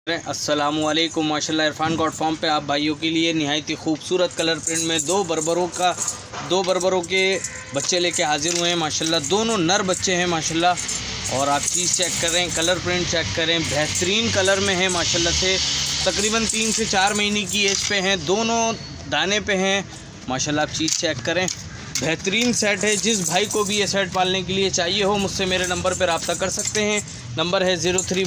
अस्सलामुअलैकुम। माशाल्लाह Irfan God farm पे आप भाइयों के लिए निहायत ही खूबसूरत कलर प्रिंट में दो बरबरों के बच्चे लेके हाजिर हुए हैं। माशाल्लाह दोनों नर बच्चे हैं माशाल्लाह। और आप चीज़ चेक करें, कलर प्रिंट चेक करें, बेहतरीन कलर में है माशाल्लाह से। तकरीबन 3 से 4 महीने की एज पे हैं, दोनों दाने पे हैं माशाल्लाह। आप चीज़ चेक करें, बेहतरीन सेट है। जिस भाई को भी ये सेट पालने के लिए चाहिए हो मुझसे मेरे नंबर पर रब्ता कर सकते हैं। नंबर है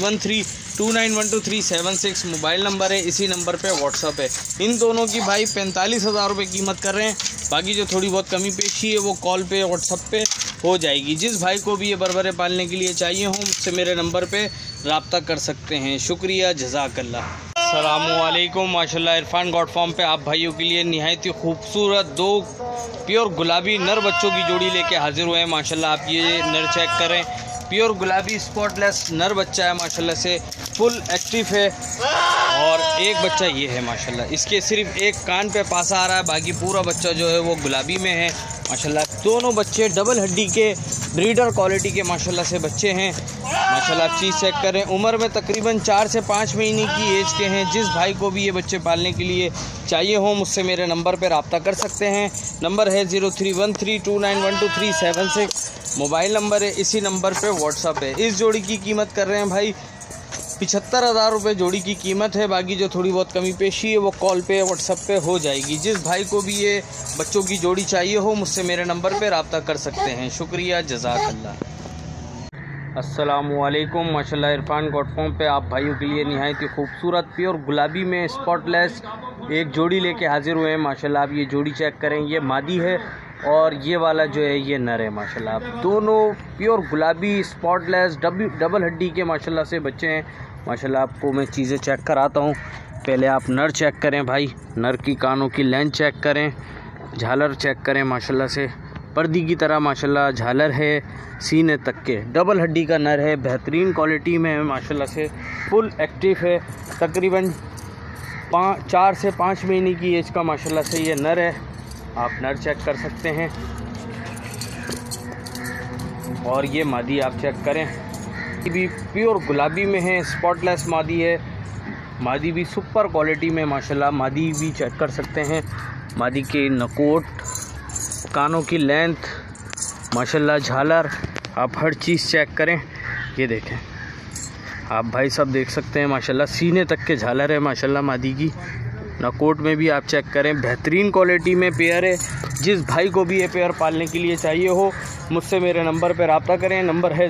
0313291236 मोबाइल नंबर है। इसी नंबर पे व्हाट्सअप है। इन दोनों की भाई 45,000 रुपये कीमत कर रहे हैं। बाकी जो थोड़ी बहुत कमी पेशी है वो कॉल पे व्हाट्सअप पे हो जाएगी। जिस भाई को भी ये बरबरे पालने के लिए चाहिए हो मुझसे मेरे नंबर पे रब्ता कर सकते हैं। शुक्रिया, जज़ाकल्लाह। अस्सलामुअलैकुम। माशाल्लाह इरफान गॉड फार्म पे आप भाइयों के लिए निहायत ही खूबसूरत दो प्योर गुलाबी नर बच्चों की जोड़ी लेके हाजिर हुए हैं माशाल्लाह। आप ये नर चेक करें, प्योर गुलाबी स्पॉटलेस नर बच्चा है माशाल्लाह से, फुल एक्टिव है। और एक बच्चा ये है माशाल्लाह, इसके सिर्फ एक कान पे पासा आ रहा है, बाकी पूरा बच्चा जो है वो गुलाबी में है माशाल्लाह। दोनों बच्चे डबल हड्डी के ब्रीडर क्वालिटी के माशाल्लाह से बच्चे हैं माशाल्लाह। आप चीज़ चेक करें, उम्र में तकरीबन 4 से 5 महीने की एज के हैं। जिस भाई को भी ये बच्चे पालने के लिए चाहिए हो मुझसे मेरे नंबर पर रब्ता कर सकते हैं। नंबर है 0313291236 मोबाइल नंबर है। इसी नंबर पे व्हाट्सअप है। इस जोड़ी की कीमत कर रहे हैं भाई 75,000 रुपये जोड़ी की कीमत है। बाकी जो थोड़ी बहुत कमी पेशी है वो कॉल पे व्हाट्सअप पे हो जाएगी। जिस भाई को भी ये बच्चों की जोड़ी चाहिए हो मुझसे मेरे नंबर पे रब्ता कर सकते हैं। शुक्रिया, जज़ाकल्लाह। अस्सलामुअलैकुम। माशाल्लाह इरफान गॉड फार्म पे आप भाइयों के लिए निहायत ही खूबसूरत प्योर गुलाबी में स्पॉटलेस एक जोड़ी लेके हाजिर हुए हैं माशाल्लाह। आप ये जोड़ी चेक करें, ये मादी है और ये वाला जो है ये नर है माशाल्लाह। आप दोनों प्योर गुलाबी स्पॉटलेस डबल हड्डी के माशाल्लाह से बच्चे हैं माशाल्लाह। आपको मैं चीज़ें चेक कराता हूँ। पहले आप नर चेक करें भाई, नर की कानों की लेंथ चेक करें, झालर चेक करें माशाल्लाह से, पर्दी की तरह माशाल्लाह झालर है सीने तक के। डबल हड्डी का नर है, बेहतरीन क्वालिटी में है माशाल्लाह से, फुल एक्टिव है। तकरीबन 4 से 5 महीने की एज का माशाल्लाह से ये नर है। आप नर चेक कर सकते हैं। और ये मादी आप चेक करें, ये भी प्योर गुलाबी में है, स्पॉटलेस मादी है। मादी भी सुपर क्वालिटी में माशाल्लाह। मादी भी चेक कर सकते हैं, मादी के नकोट, कानों की लेंथ माशाल्लाह, झालर, आप हर चीज़ चेक करें। ये देखें आप भाई सब देख सकते हैं माशाल्लाह, सीने तक के झालर है माशाल्लाह मादी की। नकोट में भी आप चेक करें, बेहतरीन क्वालिटी में पेयर है। जिस भाई को भी ये पेयर पालने के लिए चाहिए हो मुझसे मेरे नंबर पर रब्ता करें। नंबर है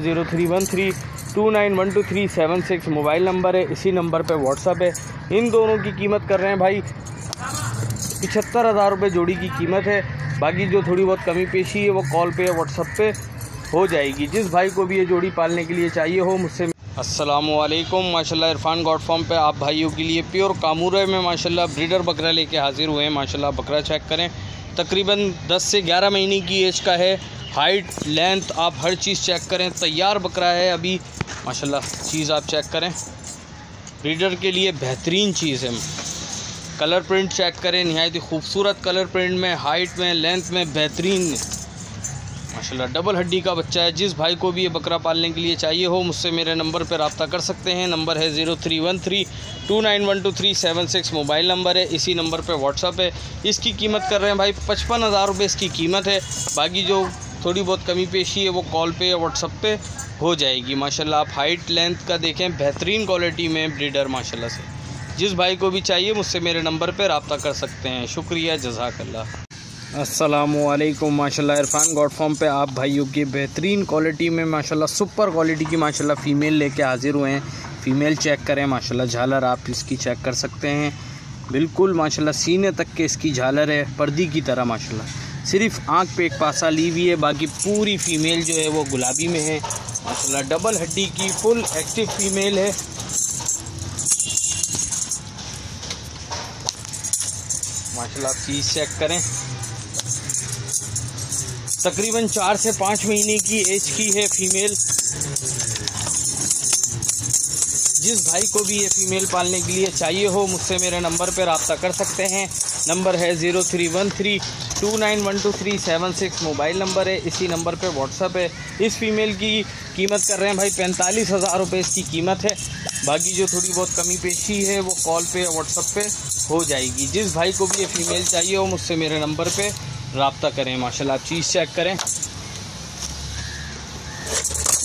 0313291236 मोबाइल नंबर है। इसी नंबर पे व्हाट्सअप है। इन दोनों की कीमत कर रहे हैं भाई 75,000 रुपये जोड़ी की कीमत है। बाकी जो थोड़ी बहुत कमी पेशी है वो कॉल पे या व्हाट्सअप पे हो जाएगी। जिस भाई को भी ये जोड़ी पालने के लिए चाहिए हो मुझसे। अस्सलामुअलैकुम। माशाल्लाह इरफान गॉड फार्म पे आप भाइयों के लिए प्योर कामूरे में माशाल्लाह ब्रीडर बकरा लेके हाजिर हुए हैं माशाल्लाह। बकरा चेक करें, तकरीबन 10 से 11 महीने की एज का है। हाइट, लेंथ, आप हर चीज़ चेक करें। तैयार बकरा है अभी माशाल्लाह। चीज़ आप चेक करें, ब्रीडर के लिए बेहतरीन चीज़ है। कलर प्रिंट चेक करें, निहायत ही खूबसूरत कलर प्रिंट में, हाइट में, लेंथ में बेहतरीन माशाल्लाह। डबल हड्डी का बच्चा है। जिस भाई को भी ये बकरा पालने के लिए चाहिए हो मुझसे मेरे नंबर पर रब्ता कर सकते हैं। नंबर है 0313291236 मोबाइल नंबर है। इसी नंबर पर व्हाट्सअप है। इसकी कीमत कर रहे हैं भाई 55,000 रुपये इसकी कीमत है। बाकी जो थोड़ी बहुत कमी पेशी है वो कॉल पे या व्हाट्सअप पे हो जाएगी माशाल्लाह। आप हाइट लेंथ का देखें, बेहतरीन क्वालिटी में ब्रीडर माशाल्लाह से। जिस भाई को भी चाहिए मुझसे मेरे नंबर पे रब्ता कर सकते हैं। शुक्रिया, जज़ाकल्लाह। अस्सलामुअलैकुम। माशाल्लाह इरफान गॉड फार्म पे आप भाइयों की बेहतरीन क्वालिटी में माशाल्लाह सुपर क्वालिटी की माशाल्लाह फ़ीमेल लेके हाजिर हुए हैं। फ़ीमेल चेक करें माशाल्लाह, झालर आप इसकी चेक कर सकते हैं। बिल्कुल माशाल्लाह सीने तक के इसकी झालर है, पर्दी की तरह माशाल्लाह। सिर्फ आँख पे एक पासा ली हुई है, बाकी पूरी फ़ीमेल जो है वो गुलाबी में है माशाल्लाह। डबल हड्डी की फुल एक्टिव फ़ीमेल है माशाल्लाह। आप चीज़ चेक करें, तकरीबन 4 से 5 महीने की एज की है फ़ीमेल। जिस भाई को भी ये फ़ीमेल पालने के लिए चाहिए हो मुझसे मेरे नंबर पर रब्ता कर सकते हैं। नंबर है 0313291236 मोबाइल नंबर है। इसी नंबर पे व्हाट्सअप है। इस फ़ीमेल की कीमत कर रहे हैं भाई 45,000 रुपये इसकी कीमत है। बाकी जो थोड़ी बहुत कमी पेशी है वो कॉल पे या व्हाट्सअप पे हो जाएगी। जिस भाई को भी ये फ़ीमेल चाहिए वो मुझसे मेरे नंबर पे रब्ता करें। माशाल्लाह आप चीज़ चेक करें।